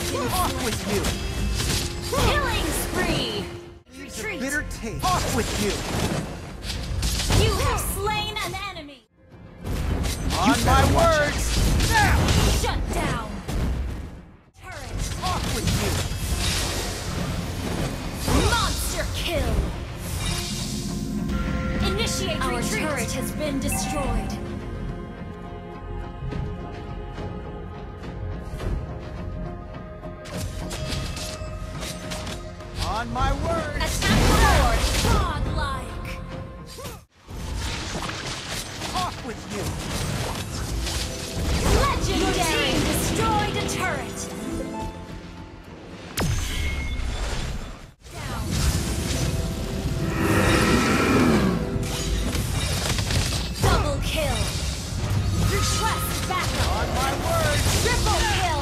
Off with you! Killing spree! Retreat! Bitter taste! Off with you! You have slain an enemy! On my words! Now! Shut down! Turret! Off with you! Monster kill! Initiate retreat! Our turret has been destroyed. On my word! Attack forward! Godlike! Off with you! Legendary! Your team destroyed a turret! Down! Double kill! Request backup! On my word! Triple kill!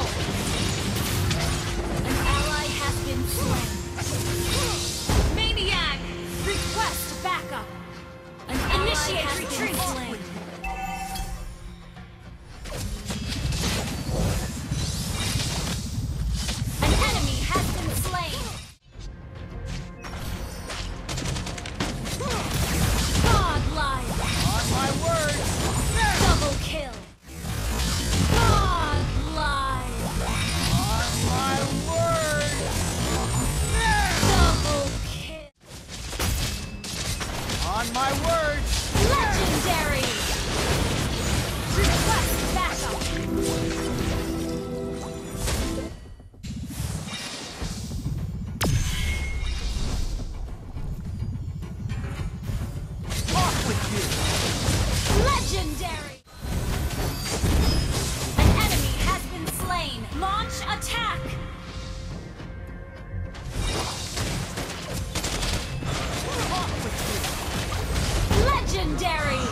An ally has been slain. Maniac! Request backup! An initiate retreat! An enemy has been slain! Godlike! On my word! Double kill! Godlike! On my word! Double kill! On my word! Legendary! Request backup! Off with you! Legendary! An enemy has been slain! Launch attack! Off with you! Legendary!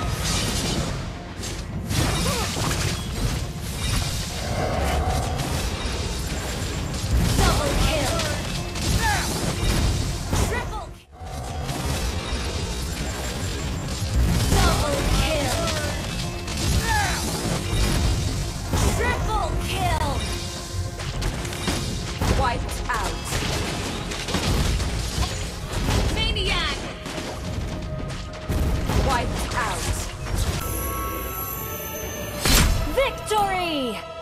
Double kill! Triple kill! Double kill! Triple kill! Wiped out. Maniac! Wiped out. Victory!